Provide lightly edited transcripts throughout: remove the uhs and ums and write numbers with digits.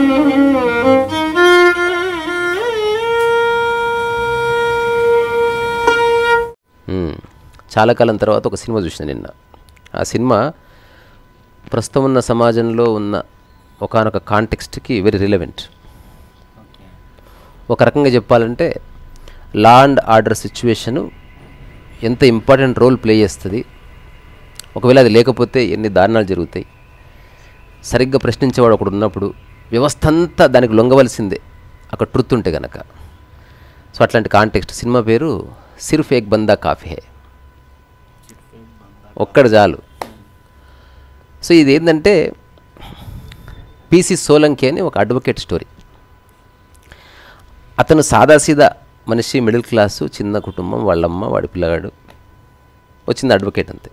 చాలా కాలం తర్వాత ఒక సినిమా చూసిన నిన్న. ఆ సినిమా ప్రస్తుతం ఉన్న సమాజంలో ఉన్న ఒకానొక కాంటెక్స్ట్కి వెరీ రిలవెంట్. ఒక రకంగా చెప్పాలంటే లా అండ్ ఆర్డర్ సిచ్యువేషను ఎంత ఇంపార్టెంట్ రోల్ ప్లే చేస్తుంది, ఒకవేళ అది లేకపోతే ఎన్ని దారుణాలు జరుగుతాయి, సరిగ్గా ప్రశ్నించేవాడు ఒకడు ఉన్నప్పుడు వ్యవస్థ అంతా దానికి లొంగవలసిందే అక్కడ ట్రుత్ ఉంటే కనుక. సో అట్లాంటి కాంటెక్స్ట్. సినిమా పేరు సిర్ఫ్ ఏక్ బందా కాఫీ హై, ఒక్కడు చాలు. సో ఇది ఏంటంటే పిసి సోలంకి అని ఒక అడ్వకేట్ స్టోరీ. అతను సాదాసీదా మనిషి, మిడిల్ క్లాసు, చిన్న కుటుంబం, వాళ్ళమ్మ, వాడి పిల్లగాడు, వచ్చింది అడ్వకేట్ అంతే.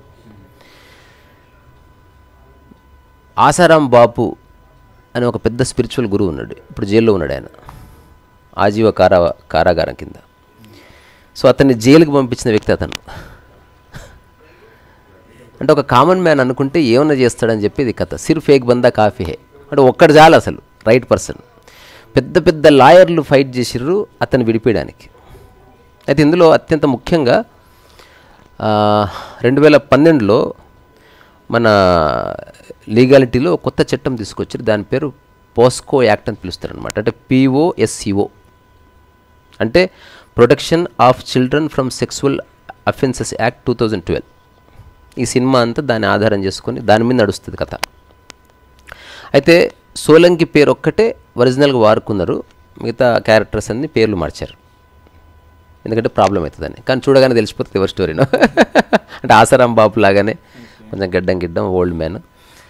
ఆసారాం బాపు అని ఒక పెద్ద స్పిరిచువల్ గురువు ఉన్నాడు, ఇప్పుడు జైల్లో ఉన్నాడు ఆయన, ఆజీవ కారాగారం కింద. సో అతన్ని జైలుకి పంపించిన వ్యక్తి అతను. అంటే ఒక కామన్ మ్యాన్ అనుకుంటే ఏమన్నా చేస్తాడని చెప్పేది కథ. సిర్ఫ్ ఏక్ బందా కాఫీ హే అంటే ఒక్కడు చాలు, అసలు రైట్ పర్సన్. పెద్ద పెద్ద లాయర్లు ఫైట్ చేసిర్రు అతను విడిపోయడానికి. అయితే ఇందులో అత్యంత ముఖ్యంగా 2012లో మన లీగాలిటీలో కొత్త చట్టం తీసుకొచ్చారు. దాని పేరు పోస్కో యాక్ట్ అని పిలుస్తారనమాట. అంటే POSCO అంటే protection of children from sexual offences act 2012. ఈ సినిమా అంతా దాన్ని ఆధారం చేసుకొని దాని మీద నడుస్తుంది కథ. అయితే సోలంకి పేరు ఒక్కటే ఒరిజినల్గా వాడుకున్నారు, మిగతా క్యారెక్టర్స్ అన్ని పేర్లు మార్చారు, ఎందుకంటే ప్రాబ్లం అవుతుందని. కానీ చూడగానే తెలిసిపోతుంది ఎవరి స్టోరీనో. అంటే ఆసారాం బాపు లాగానే కొంచెం గిడ్డం ఓల్డ్ మ్యాన్.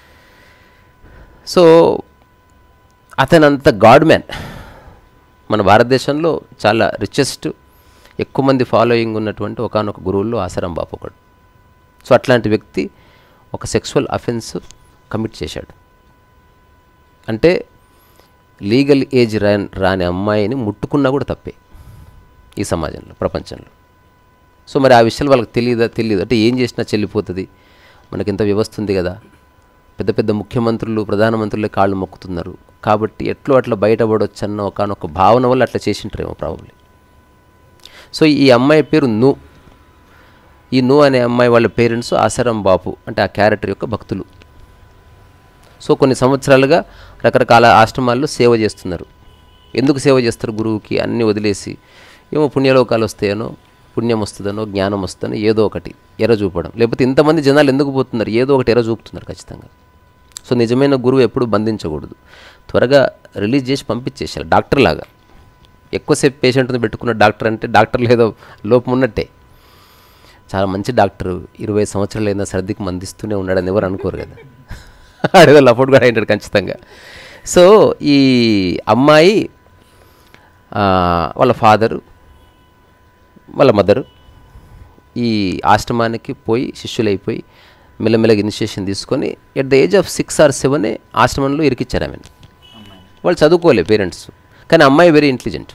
సో అతనంత గాడ్ మ్యాన్. మన భారతదేశంలో చాలా రిచెస్ట్, ఎక్కువ మంది ఫాలోయింగ్ ఉన్నటువంటి ఒకానొక గురువుల్లో ఆసారాం బాపు ఒకడు. సో అట్లాంటి వ్యక్తి ఒక సెక్సువల్ అఫెన్స్ కమిట్ చేశాడు. అంటే లీగల్ ఏజ్ రాని అమ్మాయిని ముట్టుకున్నా కూడా తప్పే ఈ సమాజంలో, ప్రపంచంలో. సో మరి ఆ విషయాలు వాళ్ళకి తెలియదు. అంటే ఏం చేసినా చెల్లిపోతుంది, మనకి ఇంత వ్యవస్థ ఉంది కదా, పెద్ద పెద్ద ముఖ్యమంత్రులు, ప్రధానమంత్రులే కాళ్ళు మొక్కుతున్నారు కాబట్టి ఎట్లో అట్లా బయటపడవచ్చు అన్న ఒకనొక భావన వల్ల అట్లా చేసింటారేమో ప్రాబబ్లీ. సో ఈ అమ్మాయి పేరు నూ. ఈ నూ అనే అమ్మాయి వాళ్ళ పేరెంట్స్ ఆసారాం బాపు అంటే ఆ క్యారెక్టర్ యొక్క భక్తులు. సో కొన్ని సంవత్సరాలుగా రకరకాల ఆశ్రమాల్లో సేవ చేస్తున్నారు. ఎందుకు సేవ చేస్తారు? గురువుకి అన్నీ వదిలేసి ఏమో పుణ్యలోకాలు వస్తాయనో, పుణ్యం వస్తుందనో, జ్ఞానం వస్తుందనో ఏదో ఒకటి ఎర చూపడం. లేకపోతే ఇంతమంది జనాలు ఎందుకు పోతున్నారు? ఏదో ఒకటి ఎర చూపుతున్నారు ఖచ్చితంగా. సో నిజమైన గురువు ఎప్పుడు బంధించకూడదు, త్వరగా రిలీజ్ చేసి పంపించేసారు. డాక్టర్ లాగా ఎక్కువసేపు పేషెంట్ని పెట్టుకున్న డాక్టర్ అంటే డాక్టర్లు ఏదో లోపం ఉన్నట్టే. చాలా మంచి డాక్టరు, 20 సంవత్సరాలు అయినా సర్దికి మందిస్తూనే ఉన్నాడని ఎవరు అనుకోరు కదా. అదేదో లపోట్ కూడా అయింటాడు ఖచ్చితంగా. సో ఈ అమ్మాయి వాళ్ళ ఫాదరు, వాళ్ళ మదరు ఈ ఆశ్రమానికి పోయి శిష్యులైపోయి మెల్లమెల్లగా ఇనిషియేషన్ తీసుకొని at the age of 6 or 7 ఆశ్రమంలో ఇరికిచ్చారు ఆమెను. వాళ్ళు చదువుకోలే పేరెంట్స్, కానీ అమ్మాయి వెరీ ఇంటెలిజెంట్.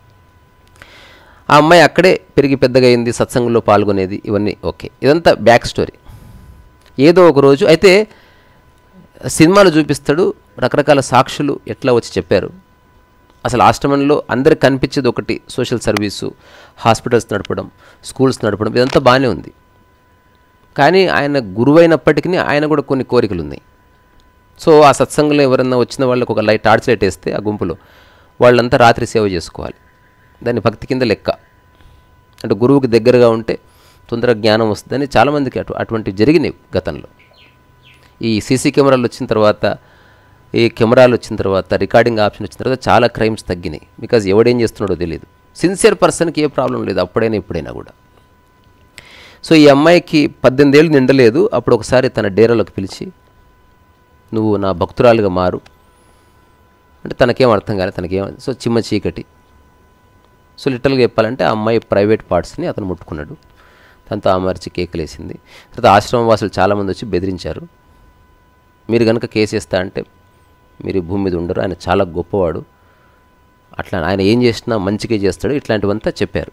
ఆ అమ్మాయి అక్కడే పెరిగి పెద్దగా అయింది, సత్సంగంలో పాల్గొనేది, ఇవన్నీ ఓకే. ఇదంతా బ్యాక్ స్టోరీ. ఏదో ఒక రోజు అయితే సినిమాలు చూపిస్తాడు, రకరకాల సాక్షులు ఎట్లా వచ్చి చెప్పారు. అసలు ఆశ్రమంలో అందరికి కనిపించేది ఒకటి, సోషల్ సర్వీసు, హాస్పిటల్స్ నడపడం, స్కూల్స్ నడపడం, ఇదంతా బాగానే ఉంది. కానీ ఆయన గురువైనప్పటికీ ఆయన కూడా కొన్ని కోరికలు ఉన్నాయి. సో ఆ సత్సంగంలో ఎవరన్నా వచ్చిన వాళ్ళకు ఒక టార్చ్ లైట్ వేస్తే ఆ గుంపులో వాళ్ళంతా రాత్రి సేవ చేసుకోవాలి. దాన్ని భక్తి కింద లెక్క. అంటే గురువుకి దగ్గరగా ఉంటే తొందరగా జ్ఞానం వస్తుందని చాలామందికి అటువంటివి జరిగినాయి గతంలో. ఈ సీసీ కెమెరాలు వచ్చిన తర్వాత, ఈ కెమెరాలు వచ్చిన తర్వాత, రికార్డింగ్ ఆప్షన్ వచ్చిన తర్వాత చాలా క్రైమ్స్ తగ్గినాయి. బికాజ్ ఎవడేం చేస్తున్నాడో తెలియదు. సిన్సియర్ పర్సన్కి ఏ ప్రాబ్లం లేదు, అప్పుడైనా ఇప్పుడైనా కూడా. సో ఈ అమ్మాయికి 18 ఏళ్ళు నిండలేదు. అప్పుడు ఒకసారి తన డేరాలోకి పిలిచి, నువ్వు నా భక్తురాలుగా మారు అంటే తనకేం అర్థం కాలేదు, తనకేం. సో చిమ్మ చీకటి. సో లిటరల్గా చెప్పాలంటే ఆ అమ్మాయి ప్రైవేట్ పార్ట్స్ని అతను ముట్టుకున్నాడు. తనతో అమర్చి కేకలేసింది. తర్వాత ఆశ్రమం వాసులు చాలామంది వచ్చి బెదిరించారు, మీరు కనుక కేసు వేస్తా అంటే మీరు భూమి మీద ఉండరు, ఆయన చాలా గొప్పవాడు, అట్లా ఆయన ఏం చేసినా మంచిగా చేస్తాడు, ఇట్లాంటివంతా చెప్పారు.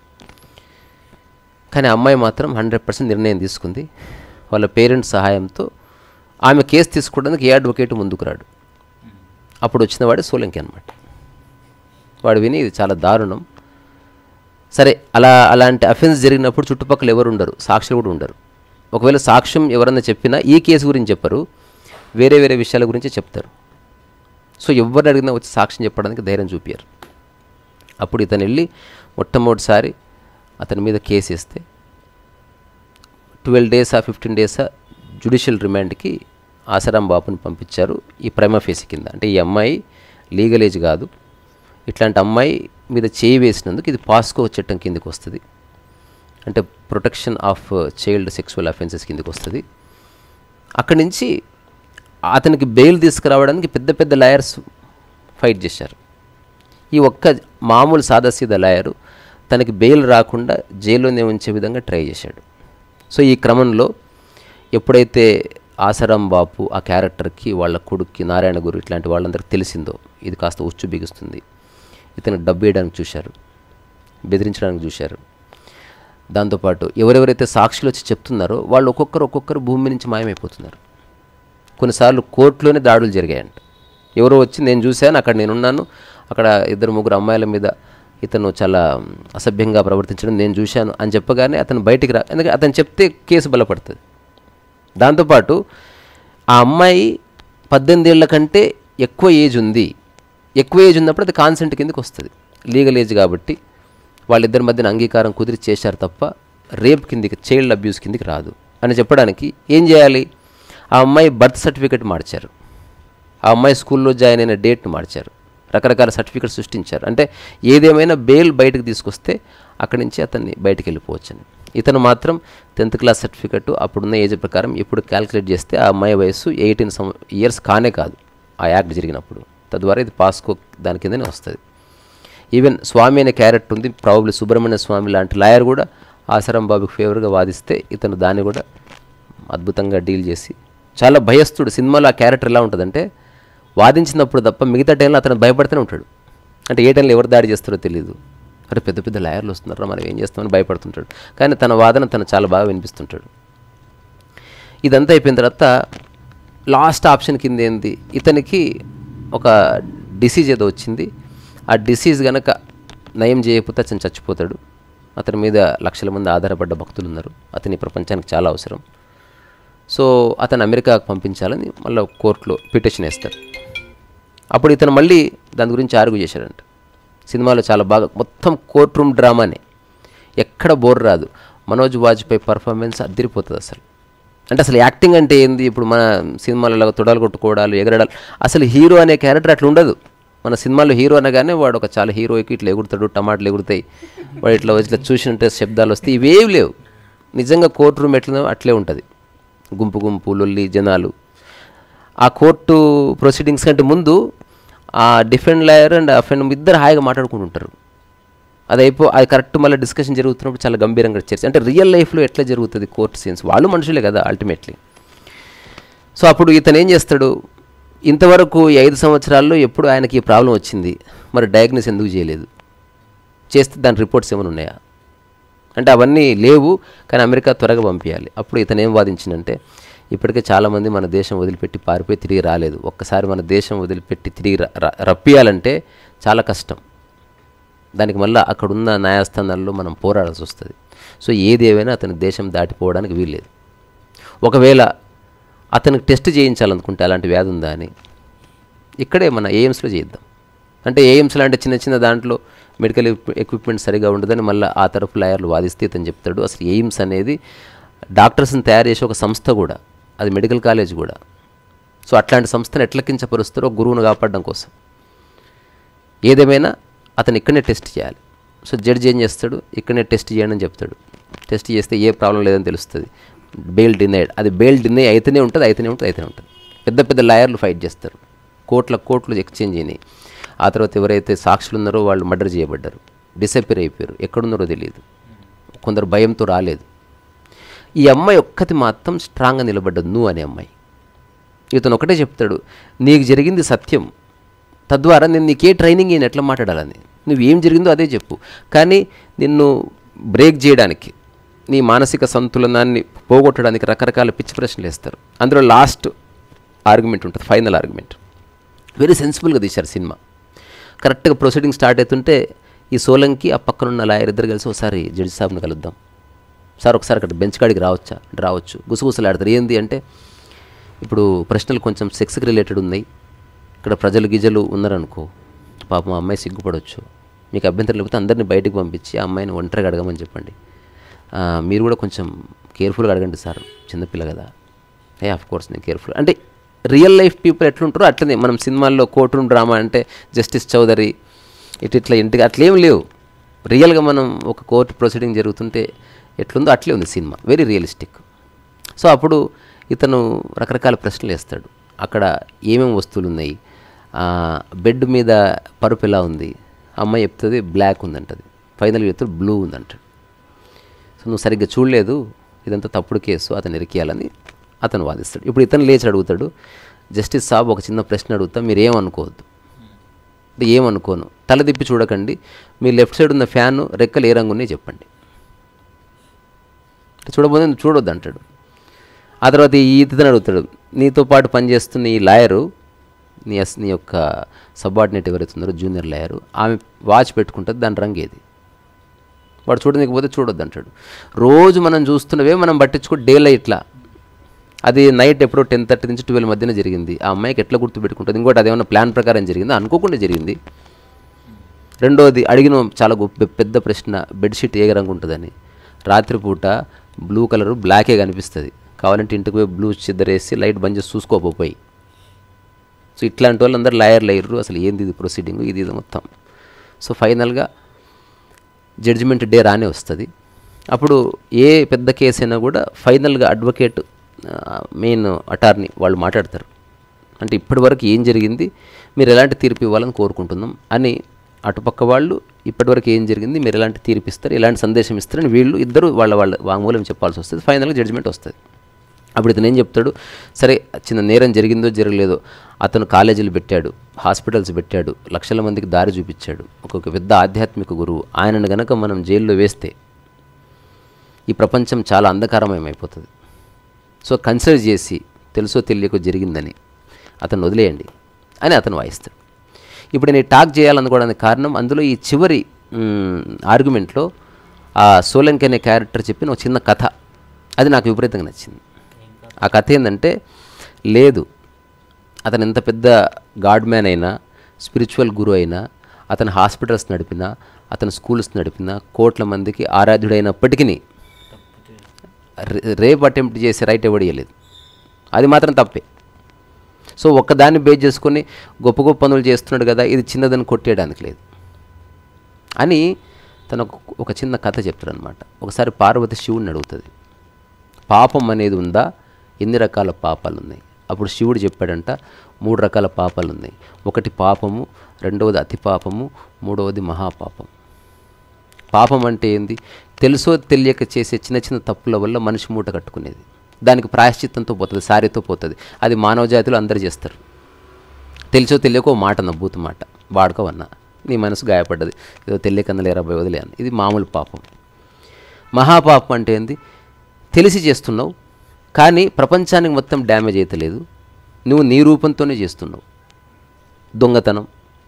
కానీ అమ్మాయి మాత్రం 100% నిర్ణయం తీసుకుంది. వాళ్ళ పేరెంట్స్ సహాయంతో ఆమె కేసు తీసుకోవడానికి ఏ అడ్వకేట్ ముందుకు రాడు. అప్పుడు వచ్చిన వాడే సోలంకి అనమాట. వాడు విని ఇది చాలా దారుణం, సరే అలాంటి అఫెన్స్ జరిగినప్పుడు చుట్టుపక్కల ఎవరు ఉండరు, సాక్షులు కూడా ఉండరు. ఒకవేళ సాక్ష్యం ఎవరన్నా చెప్పినా ఈ కేసు గురించి చెప్పరు, వేరే వేరే విషయాల గురించి చెప్తారు. సో ఎవరు అడిగినా వచ్చి సాక్ష్యం చెప్పడానికి ధైర్యం చూపారు. అప్పుడు ఇతను వెళ్ళి మొట్టమొదటిసారి అతని మీద కేసు వేస్తే 12 days 15 days జ్యుడిషియల్ రిమాండ్కి ఆసారాం బాబుని పంపించారు. ఈ ప్రైమా ఫేసి కింద, అంటే ఈ అమ్మాయి లీగల్ ఏజ్ కాదు, ఇట్లాంటి అమ్మాయి మీద చేయి వేసినందుకు ఇది పాస్కో చట్టం కిందకి వస్తుంది, అంటే protection of child sexual offences కిందకి వస్తుంది. అక్కడి నుంచి అతనికి బెయిల్ తీసుకురావడానికి పెద్ద పెద్ద లాయర్స్ ఫైట్ చేశారు. ఈ ఒక్క మామూలు సాదాసీదా లాయరు తనకి బెయిల్ రాకుండా జైల్లోనే ఉంచే విధంగా ట్రై చేశాడు. సో ఈ క్రమంలో ఎప్పుడైతే ఆసారాం బాపు ఆ క్యారెక్టర్కి వాళ్ళ కొడుక్కి నారాయణ గురు ఇట్లాంటి వాళ్ళందరికీ తెలిసిందో ఇది కాస్త ఉచ్చు బిగుస్తుంది, ఇతను డబ్బు వేయడానికి చూశారు, బెదిరించడానికి చూశారు. దాంతోపాటు ఎవరెవరైతే సాక్షులు వచ్చి చెప్తున్నారో వాళ్ళు ఒక్కొక్కరు భూమి నుంచి మాయమైపోతున్నారు. కొన్నిసార్లు కోర్టులోనే దాడులు జరిగాయంట. ఎవరో వచ్చి నేను చూశాను, అక్కడ నేనున్నాను, అక్కడ 2-3 అమ్మాయిల మీద ఇతను చాలా అసభ్యంగా ప్రవర్తించడం నేను చూశాను అని చెప్పగానే అతను బయటికి ఎందుకంటే అతను చెప్తే కేసు బలపడుతుంది. దాంతోపాటు ఆ అమ్మాయి 18 ఏళ్ల కంటే ఎక్కువ ఏజ్ ఉన్నప్పుడు అది కాన్సెంట్ కిందకి వస్తుంది, లీగల్ ఏజ్ కాబట్టి వాళ్ళిద్దరి మధ్యన అంగీకారం కుదిరి చేశారు తప్ప రేప్ కిందికి, చైల్డ్ అబ్యూస్ కిందికి రాదు అని చెప్పడానికి ఏం చేయాలి? ఆ అమ్మాయి బర్త్ సర్టిఫికేట్ మార్చారు, ఆ అమ్మాయి స్కూల్లో జాయిన్ అయిన డేట్ను మార్చారు, రకరకాల సర్టిఫికేట్ సృష్టించారు. అంటే ఏదేమైనా బెయిల్ బయటకు తీసుకొస్తే అక్కడి నుంచి అతన్ని బయటికి వెళ్ళిపోవచ్చని. ఇతను మాత్రం 10th క్లాస్ సర్టిఫికెట్ అప్పుడున్న ఏజ్ ప్రకారం ఇప్పుడు క్యాల్కులేట్ చేస్తే ఆ అమ్మాయి వయస్సు 18 years కానే కాదు ఆ యాక్ట్ జరిగినప్పుడు. తద్వారా ఇది పాస్కో దాని కిందనే వస్తుంది. ఈవెన్ స్వామి అనే క్యారెక్టర్ ఉంది, ప్రాబబ్లీ సుబ్రహ్మణ్య స్వామి లాంటి లాయర్ కూడా ఆసారాం బాబుకి ఫేవర్గా వాదిస్తే ఇతను దాన్ని కూడా అద్భుతంగా డీల్ చేసి చాలా భయస్తుడు. సినిమాలో ఆ క్యారెక్టర్ ఎలా ఉంటుందంటే వాదించినప్పుడు తప్ప మిగతా టైంలో అతను భయపడుతూనే ఉంటాడు. అంటే ఏ టైంలో ఎవరు దాడి చేస్తారో తెలియదు, అంటే పెద్ద పెద్ద లాయర్లు వస్తున్నారో మనం ఏం చేస్తామని భయపడుతుంటాడు. కానీ తన వాదన తను చాలా బాగా వినిపిస్తుంటాడు. ఇదంతా అయిపోయిన తర్వాత లాస్ట్ ఆప్షన్ కింద ఏంది, ఇతనికి ఒక డిసీజ్ ఏదో వచ్చింది, ఆ డిసీజ్ కనుక నయం చేయకపోతే అతను చచ్చిపోతాడు. అతని మీద లక్షల మంది ఆధారపడ్డ భక్తులు ఉన్నారు, అతని ప్రపంచానికి చాలా అవసరం. సో అతను అమెరికాకు పంపించాలని మళ్ళీ కోర్టులో పిటిషన్ వేస్తారు. అప్పుడు ఇతను మళ్ళీ దాని గురించి ఆర్గ్యూ చేశాడంట. సినిమాలో చాలా బాగా మొత్తం కోర్ట్ రూమ్ డ్రామానే, ఎక్కడ బోర్ రాదు. మనోజ్ వాజ్పేయి పర్ఫార్మెన్స్ అదిరిపోతుంది అసలు. అంటే అసలు యాక్టింగ్ అంటే ఏంది, ఇప్పుడు మన సినిమాలలో తొడలు కొట్టుకోవడాలు, ఎగరడాలు, అసలు హీరో అనే క్యారెక్టర్ అట్లా ఉండదు. మన సినిమాలో హీరో అనగానే వాడు ఒక చాలా హీరోకి ఇట్లా ఎగురుతాడు, టమాటాలు ఎగురుతాయి, వాడు ఇట్లా చూసినట్టే శబ్దాలు వస్తాయి, ఇవేవి లేవు. నిజంగా కోర్ట్ రూమ్ ఎట్లనో అట్లే ఉంటుంది, గుంపు లొల్లి జనాలు. ఆ కోర్టు ప్రొసీడింగ్స్ కంటే ముందు ఆ డిఫెండ్ లాయర్ అండ్ అఫెండ్ ఇద్దరు హాయిగా మాట్లాడుకుంటుంటారు. అది కరెక్ట్ మళ్ళీ డిస్కషన్ జరుగుతున్నప్పుడు చాలా గంభీరంగా చర్చ. అంటే రియల్ లైఫ్లో ఎట్లా జరుగుతుంది కోర్ట్ సీన్స్, వాళ్ళు మనుషులే కదా అల్టిమేట్లీ. సో అప్పుడు ఇతను ఏం చేస్తాడు, ఇంతవరకు ఈ 5 సంవత్సరాల్లో ఎప్పుడు ఆయనకి ఈ ప్రాబ్లం వచ్చింది, మరి డయాగ్నోస్ ఎందుకు చేయలేదు, చేస్తే దాని రిపోర్ట్స్ ఏమైనా ఉన్నాయా అంటే అవన్నీ లేవు, కానీ అమెరికా త్వరగా పంపించాలి. అప్పుడు ఇతను ఏం వాదించిందంటే, ఇప్పటికే చాలామంది మన దేశం వదిలిపెట్టి పారిపోయి తిరిగి రాలేదు, ఒక్కసారి మన దేశం వదిలిపెట్టి తిరిగి రప్పియాలంటే చాలా కష్టం, దానికి మళ్ళీ అక్కడున్న న్యాయస్థానాల్లో మనం పోరాడాల్సి వస్తుంది. సో ఏది ఏమైనా అతని దేశం దాటిపోవడానికి వీల్లేదు. ఒకవేళ అతనికి టెస్ట్ చేయించాలనుకుంటే అలాంటి వ్యాధి ఉందా అని ఇక్కడే మన ఎయిమ్స్లో చేద్దాం. అంటే ఎయిమ్స్లో అంటే చిన్న చిన్న దాంట్లో మెడికల్ ఎక్విప్మెంట్ సరిగా ఉండదని మళ్ళీ ఆ తరఫు లాయర్లు వాదిస్తే ఇతను చెప్తాడు, అసలు ఎయిమ్స్ అనేది డాక్టర్స్ని తయారు చేసే ఒక సంస్థ కూడా, అది మెడికల్ కాలేజ్ కూడా. సో అట్లాంటి సంస్థను ఎట్లా కించపరుస్తారో గురువును కాపాడడం కోసం. ఏదేమైనా అతను ఇక్కడనే టెస్ట్ చేయాలి. సో జడ్జి ఏం చేస్తాడు, ఇక్కడనే టెస్ట్ చేయండి అని చెప్తాడు. టెస్ట్ చేస్తే ఏ ప్రాబ్లం లేదని తెలుస్తుంది, బెయిల్ డినైడ్. అది బెయిల్ డినై అయితేనే ఉంటుంది. పెద్ద పెద్ద లాయర్లు ఫైట్ చేస్తారు, కోట్లు ఎక్స్చేంజ్ అయినాయి. ఆ తర్వాత ఎవరైతే సాక్షులు ఉన్నారో వాళ్ళు మర్డర్ చేయబడ్డారు, డిసప్పేర్ అయిపోయారు, ఎక్కడున్నారో తెలియదు, కొందరు భయంతో రాలేదు. ఈ అమ్మాయి ఒక్కటి మాత్రం స్ట్రాంగ్గా నిలబడ్డదు, నువ్వు అనే అమ్మాయి. ఇతను ఒకటే చెప్తాడు, నీకు జరిగింది సత్యం, తద్వారా నేను నీకే ట్రైనింగ్ అయిన ఎట్లా మాట్లాడాలని, నువ్వు ఏం జరిగిందో అదే చెప్పు, కానీ నిన్ను బ్రేక్ చేయడానికి, నీ మానసిక సంతులనాన్ని పోగొట్టడానికి రకరకాల పిచ్చి ప్రశ్నలు వేస్తారు. అందులో లాస్ట్ ఆర్గ్యుమెంట్ ఉంటుంది, ఫైనల్ ఆర్గ్యుమెంట్. వెరీ సెన్సిబుల్గా తీశారు సినిమా. కరెక్ట్గా ప్రొసీడింగ్ స్టార్ట్ అవుతుంటే ఈ సోలంకి ఆ పక్కనున్న లాయర్ ఇద్దరు కలిసి ఒకసారి జడ్జి సాబ్ని కలుద్దాం సార్, ఒకసారి అక్కడ బెంచ్ కాడికి రావచ్చా అంటే రావచ్చు. గుసగుసలాడతారు. ఏంది అంటే ఇప్పుడు ప్రశ్నలు కొంచెం సెక్స్కి రిలేటెడ్ ఉన్నాయి, ఇక్కడ ప్రజలు గిజలు ఉన్నారనుకో, పాపం ఆ అమ్మాయి సిగ్గుపడవచ్చు, మీకు అభ్యంతరం లేకపోతే అందరినీ బయటకు పంపించి ఆ అమ్మాయిని ఒంటరిగా అడగమని చెప్పండి, మీరు కూడా కొంచెం కేర్ఫుల్గా అడగండి సార్, చిన్నపిల్ల కదా. ఆఫ్ కోర్స్ నేను కేర్ఫుల్ అంటే రియల్ లైఫ్ పీపుల్ ఎట్లుంటారో అట్లనే. మనం సినిమాల్లో కోర్ట్ రూమ్ డ్రామా అంటే జస్టిస్ చౌదరి ఇట్లా ఇంటికి అట్లేం లేవు. రియల్గా మనం ఒక కోర్టు ప్రొసీడింగ్ జరుగుతుంటే ఎట్లుందో అట్లే ఉంది సినిమా, వెరీ రియలిస్టిక్. సో అప్పుడు ఇతను రకరకాల ప్రశ్నలు వేస్తాడు. అక్కడ ఏమేమి వస్తువులు ఉన్నాయి, బెడ్ మీద పరుపు ఎలా ఉంది, అమ్మాయి చెప్తుంది బ్లాక్ ఉందంటది, ఫైనల్గా చెప్తాడు బ్లూ ఉందంటాడు. సో నువ్వు సరిగ్గా చూడలేదు, ఇదంతా తప్పుడు కేసు, అతను ఇరికేయాలని అతను వాదిస్తాడు. ఇప్పుడు ఇతను లేచి అడుగుతాడు, జస్టిస్ సాబ్ ఒక చిన్న ప్రశ్న అడుగుతా, మీరు ఏమనుకోవద్దు అంటే ఏమనుకోను, తల తిప్పి చూడకండి, మీ లెఫ్ట్ సైడ్ ఉన్న ఫ్యాన్ రెక్కలు ఏ రంగు ఉన్నాయి చెప్పండి. చూడబోతే చూడొద్దు అంటాడు. ఆ తర్వాత ఇతను అడుగుతాడు, నీతో పాటు పనిచేస్తున్న ఈ లాయరు, నీ యొక్క సబార్డినేట్ ఎవరైతే ఉన్నారో జూనియర్ లాయరు, ఆమె వాచ్ పెట్టుకుంటుంది, దాని రంగు ఏది? వాడు చూడలేకపోతే చూడొద్దు అంటాడు. రోజు మనం చూస్తున్నవే మనం పట్టించుకో, డే లైట్లా, అది నైట్ ఎప్పుడో 10:30 నుంచి 12 మధ్యన జరిగింది, ఆ అమ్మాయికి ఎట్లా గుర్తుపెట్టుకుంటుంది? ఇంకోటి అదేమన్నా ప్లాన్ ప్రకారం జరిగిందా? అనుకోకుండా జరిగింది. రెండోది అడిగిన చాలా పెద్ద ప్రశ్న, బెడ్షీట్ ఏ రంగు ఉంటుందని. రాత్రిపూట బ్లూ కలరు బ్లాకే కనిపిస్తుంది, కావాలంటే ఇంటికి పోయి బ్లూ చిద్దరేసి లైట్ బంద్ చేసి చూసుకోపోయి. సో ఇట్లాంటి వాళ్ళు అందరూ లాయర్లు అయ్యారు. అసలు ఏంది ఇది ప్రొసీడింగ్, ఇది మొత్తం. సో ఫైనల్గా జడ్జిమెంట్ డే రానే వస్తుంది. అప్పుడు ఏ పెద్ద కేసు అయినా కూడా ఫైనల్గా అడ్వకేట్, మెయిన్ అటార్నీ వాళ్ళు మాట్లాడతారు. అంటే ఇప్పటివరకు ఏం జరిగింది, మీరు ఎలాంటి తీర్పు ఇవ్వాలని కోరుకుంటున్నాం అని అటుపక్క వాళ్ళు, ఇప్పటివరకు ఏం జరిగింది, మీరు ఎలాంటి తీర్పు ఇస్తారు, ఎలాంటి సందేశం ఇస్తారని వీళ్ళు ఇద్దరు వాళ్ళ వాంగ్మూలం చెప్పాల్సి వస్తుంది. ఫైనల్గా జడ్జిమెంట్ వస్తుంది. అప్పుడు ఇతను ఏం చెప్తాడు, సరే చిన్న నేరం జరిగిందో జరగలేదో, అతను కాలేజీలు పెట్టాడు, హాస్పిటల్స్ పెట్టాడు, లక్షల మందికి దారి చూపించాడు, ఒక పెద్ద ఆధ్యాత్మిక గురువు, ఆయనను గనక మనం జైల్లో వేస్తే ఈ ప్రపంచం చాలా అంధకారమయమైపోతుంది. సో కన్సిడర్ చేసి తెలుసో తెలియకో జరిగిందని అతను వదిలేయండి అని అతను వాయిస్తాడు. ఇప్పుడు నేను టాక్ చేయాలనుకోవడానికి కారణం, అందులో ఈ చివరి ఆర్గ్యుమెంట్లో ఆ సోలంకి అనే క్యారెక్టర్ చెప్పిన ఒక చిన్న కథ, అది నాకు విపరీతంగా నచ్చింది. ఆ కథ ఏంటంటే, లేదు అతను ఎంత పెద్ద గాడ్ మ్యాన్ అయినా, స్పిరిచువల్ గురు అయినా, అతను హాస్పిటల్స్ నడిపినా, అతను స్కూల్స్ నడిపినా, కోట్ల మందికి ఆరాధ్యుడైనప్పటికీ రేప్ అటెంప్ట్ చేసే రైట్ ఇవ్వలేదు, అది మాత్రం తప్పే. సో ఒక్కదాన్ని బేస్ చేసుకొని గొప్ప గొప్ప పనులు చేస్తున్నాడు కదా, ఇది చిన్నదని కొట్టేయడానికి లేదు అని తను ఒక చిన్న కథ చెప్తాడు అనమాట. ఒకసారి పార్వతి శివుడిని అడుగుతుంది, పాపం అనేది ఉందా, ఎన్ని రకాల పాపాలు ఉన్నాయి? అప్పుడు శివుడు చెప్పాడంట, 3 రకాల పాపాలు ఉన్నాయి. ఒకటి పాపము, రెండవది అతి పాపము, మూడవది మహాపాపం. పాపం అంటే ఏంది? తెలుసో తెలియక చేసే చిన్న చిన్న తప్పుల వల్ల మనిషి మూట కట్టుకునేది, దానికి ప్రాయశ్చిత్తంతో పోతుంది, సారీతో పోతుంది. అది మానవ జాతిలో అందరు చేస్తారు. తెలుసో తెలియకో మాట నవ్వుతూ మాట వాడుకోవన్నా, నీ మనసు గాయపడ్డది, ఏదో తెలియకన్నలేరా పోయి వదిలేను, ఇది మామూలు పాపం. మహాపాపం అంటే ఏంది? తెలిసి చేస్తున్నావు కానీ ప్రపంచానికి మొత్తం డ్యామేజ్ అవుతలేదు, నువ్వు నీ రూపంతోనే చేస్తున్నావు. దొంగతనం,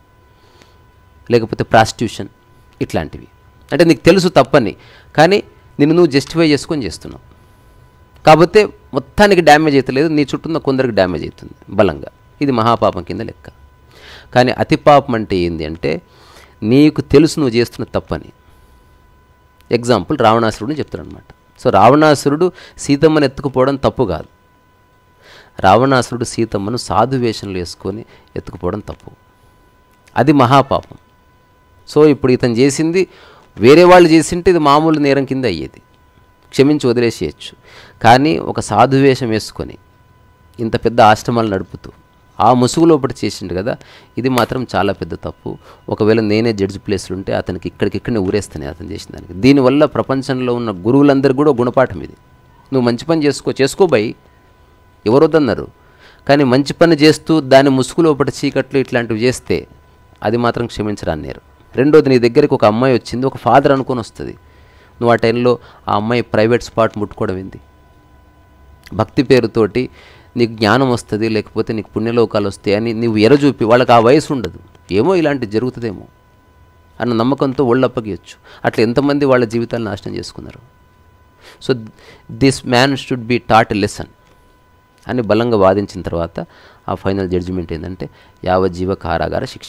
లేకపోతే ప్రాస్టిట్యూషన్, ఇట్లాంటివి. అంటే నీకు తెలుసు తప్పని, కానీ నిన్ను నువ్వు జస్టిఫై చేసుకొని చేస్తున్నావు. కాకపోతే మొత్తానికి డ్యామేజ్ అవుతలేదు, నీ చుట్టూ కొందరికి డ్యామేజ్ అవుతుంది బలంగా. ఇది మహాపాపం కింద లెక్క. కానీ అతి పాపం అంటే ఏంది అంటే, నీకు తెలుసు నువ్వు చేస్తున్న తప్పని. ఎగ్జాంపుల్ రావణాసురుడిని చెప్తాడు అనమాట. సో రావణాసురుడు సీతమ్మను ఎత్తుకుపోవడం తప్పు కాదు, రావణాసురుడు సీతమ్మను సాధు వేషంలో వేసుకొని ఎత్తుకుపోవడం తప్పు, అది మహాపాపం. సో ఇప్పుడు ఇతను చేసింది వేరే వాళ్ళు చేసింటే ఇది మామూలు నేరం కింద అయ్యేది, క్షమించి వదిలేసేయచ్చు. కానీ ఒక సాధు వేషం వేసుకొని ఇంత పెద్ద ఆశ్రమాలు నడుపుతూ ఆ ముసుగులో ఒకటి చేసిండు కదా, ఇది మాత్రం చాలా పెద్ద తప్పు. ఒకవేళ నేనే జడ్జి ప్లేస్లో ఉంటే అతనికి ఇక్కడికిక్కడనే ఊరేస్తానే అతను చేసిన దానికి. దీనివల్ల ప్రపంచంలో ఉన్న గురువులందరికీ కూడా గుణపాఠం ఇది. నువ్వు మంచి పని చేసుకోబోయి ఎవరు వద్దన్నారు, కానీ మంచి పని చేస్తూ దాని ముసుగులో ఒకటి చీకట్లు ఇట్లాంటివి చేస్తే అది మాత్రం క్షమించరాన్నారు. రెండోది, నీ దగ్గరికి ఒక అమ్మాయి వచ్చింది, ఒక ఫాదర్ అనుకొని వస్తుంది, నువ్వు ఆ టైంలో ఆ అమ్మాయి ప్రైవేట్ స్పాట్ ముట్టుకోవడం ఏంది? భక్తి పేరుతోటి నీకు జ్ఞానం వస్తుంది, లేకపోతే నీకు పుణ్యలోకాలు వస్తాయి అని నువ్వు ఎరచూపి వాళ్ళకి ఆ వయసు ఉండదు, ఏమో ఇలాంటి జరుగుతుందేమో అన్న నమ్మకంతో ఒళ్ళు అప్పగియచ్చు. అట్లా ఎంతమంది వాళ్ళ జీవితాలను నాశనం చేసుకున్నారు. So this man should be taught a lesson అని బలంగా వాదించిన తర్వాత ఆ ఫైనల్ జడ్జిమెంట్ ఏంటంటే యావజ్జీవ కారాగార శిక్ష.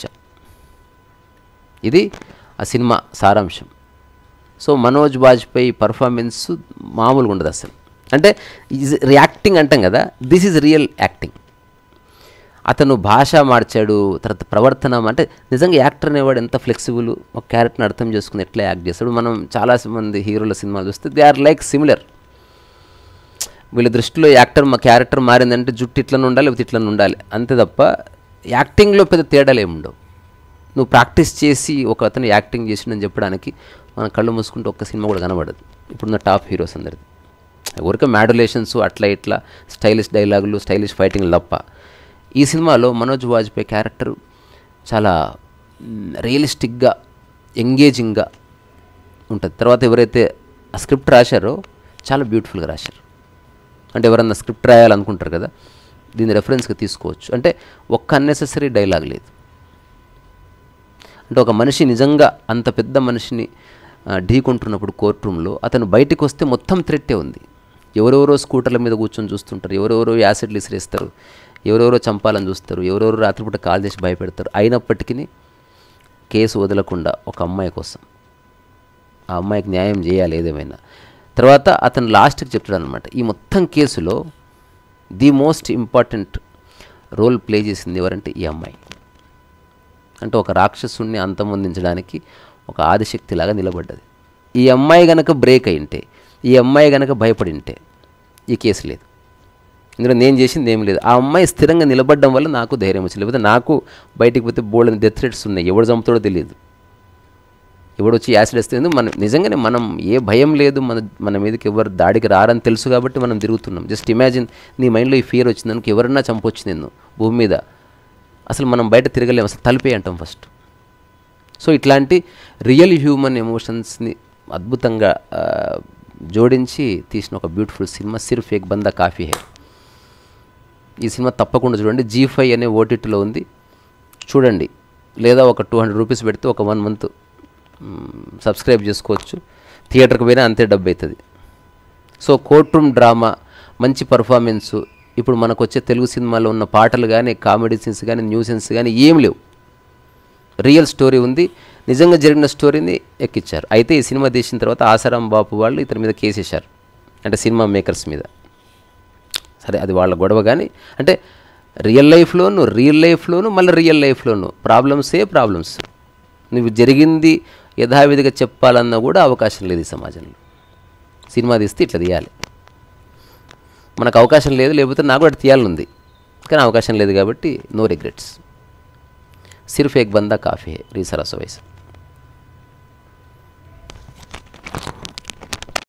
ఇది ఆ సినిమా సారాంశం. సో మనోజ్ బాజ్పేయి పర్ఫార్మెన్స్ మామూలుగా ఉండదు అసలు. అంటే రియాక్టింగ్ అంటాం కదా, దిస్ ఈజ్ రియల్ యాక్టింగ్. అతను భాష మార్చాడు, తర్వాత ప్రవర్తన, అంటే నిజంగా యాక్టర్ అనేవాడు ఎంత ఫ్లెక్సిబుల్, ఒక క్యారెక్టర్ని అర్థం చేసుకుని ఎట్లా యాక్ట్ చేస్తాడు. మనం చాలామంది హీరోల సినిమాలు చూస్తే దే ఆర్ లైక్ సిమిలర్. వీళ్ళ దృష్టిలో మా క్యారెక్టర్ మారిందంటే జుట్టు ఇట్లనే ఉండాలి, లేకపోతే ఇట్లనే ఉండాలి అంతే తప్ప యాక్టింగ్లో పెద్ద తేడాలు ఏముండవు. నువ్వు ప్రాక్టీస్ చేసి ఒక అతను యాక్టింగ్ చేసిండని చెప్పడానికి మనం కళ్ళు మూసుకుంటే ఒక్క సినిమా కూడా కనబడదు ఇప్పుడున్న టాప్ హీరోస్ అందరిది. ఎవరికో మాడ్యులేషన్స్ అట్లా ఇట్లా స్టైలిష్ డైలాగులు, స్టైలిష్ ఫైటింగ్లు తప్ప. ఈ సినిమాలో మనోజ్ వాజ్పేయి క్యారెక్టర్ చాలా రియలిస్టిక్గా, ఎంగేజింగ్గా ఉంటుంది. తర్వాత ఎవరైతే ఆ స్క్రిప్ట్ రాశారో చాలా బ్యూటిఫుల్గా రాశారు. అంటే ఎవరన్నా స్క్రిప్ట్ రాయాలనుకుంటారు కదా, దీన్ని రెఫరెన్స్గా తీసుకోవచ్చు. అంటే ఒక్క అన్నెసెసరీ డైలాగ్ లేదు. అంటే ఒక మనిషి నిజంగా అంత పెద్ద మనిషిని ఢీకొంటున్నప్పుడు కోర్ట్ రూమ్లో అతను బయటికి వస్తే మొత్తం థ్రెట్టే ఉంది. ఎవరెవరో స్కూటర్ల మీద కూర్చొని చూస్తుంటారు, ఎవరెవరో యాసిడ్లు ఇసిరేస్తారు, ఎవరెవరో చంపాలని చూస్తారు, ఎవరెవరో రాత్రిపూట కాల్ చేసి భయపెడతారు. అయినప్పటికీ కేసు వదలకుండా ఒక అమ్మాయి కోసం, ఆ అమ్మాయికి న్యాయం చేయాలి ఏదేమైనా. తర్వాత అతను లాస్ట్కి చెప్తాడు అనమాట, ఈ మొత్తం కేసులో the most important role play చేసింది ఎవరంటే ఈ అమ్మాయి. అంటే ఒక రాక్షసుణ్ణి అంతమొందించడానికి ఒక ఆదిశక్తిలాగా నిలబడ్డది. ఈ అమ్మాయి గనక బ్రేక్ అయింటే, ఈ అమ్మాయి గనక భయపడింటే ఈ కేసు లేదు. ఇందులో నేను చేసింది ఏం లేదు. ఆ అమ్మాయి స్థిరంగా నిలబడడం వల్ల నాకు ధైర్యం వచ్చింది. లేకపోతే నాకు బయటికి పోతే బోల్డ్ డెత్ థ్రెట్స్ ఉన్నాయి, ఎవడు చంపుతాడో తెలియదు, ఎవడు వచ్చి యాసిడ్ వేస్తే. మనం నిజంగానే మనం ఏ భయం లేదు, మన మీదకి ఎవరు దాడికి రారని తెలుసు కాబట్టి మనం తిరుగుతున్నాం. జస్ట్ ఇమాజిన్, నీ మైండ్లో ఈ ఫియర్ వచ్చిందనుకో, ఎవరన్నా చంపొచ్చు నిన్ను భూమి మీద, అసలు మనం బయట తిరగలేము, అసలు తలిపే అంటాం ఫస్ట్. సో ఇట్లాంటి రియల్ హ్యూమన్ ఎమోషన్స్ని అద్భుతంగా జోడించి తీసిన ఒక బ్యూటిఫుల్ సినిమా సిర్ఫ్ ఏక్ బందా కాఫీ హై. ఈ సినిమా తప్పకుండా చూడండి. G5 అనే ఓటీటీలో ఉంది, చూడండి. లేదా ఒక 200 రూపీస్ పెడితే ఒక 1 మంత్ సబ్స్క్రైబ్ చేసుకోవచ్చు. థియేటర్కి పోయినా అంతే డబ్బు అవుతుంది. సో కోర్ట్ రూమ్ డ్రామా, మంచి పర్ఫార్మెన్సు. ఇప్పుడు మనకు వచ్చే తెలుగు సినిమాలో ఉన్న పాటలు కానీ, కామెడీ సీన్స్ కానీ, న్యూసెన్స్ కానీ ఏం లేవు. రియల్ స్టోరీ ఉంది, నిజంగా జరిగిన స్టోరీని ఎక్కించారు. అయితే ఈ సినిమా తీసిన తర్వాత ఆసారాం బాపు వాళ్ళు ఇతని మీద కేసు వేశారు, అంటే సినిమా మేకర్స్ మీద. సరే, అది వాళ్ళ గొడవ. కానీ అంటే రియల్ లైఫ్లోను మళ్ళీ రియల్ లైఫ్లోను ప్రాబ్లమ్స్. నువ్వు జరిగింది యథావిధిగా చెప్పాలన్నా కూడా అవకాశం లేదు ఈ సమాజంలో. సినిమా తీస్తే ఇట్లా తీయాలి, మనకు అవకాశం లేదు, లేకపోతే నాకు కూడా తీయాలని ఉంది కానీ అవకాశం లేదు కాబట్టి నో రిగ్రెట్స్. సిర్ఫ్ ఏక్ బందా కాఫీ హై, రీసరస్ వయసు.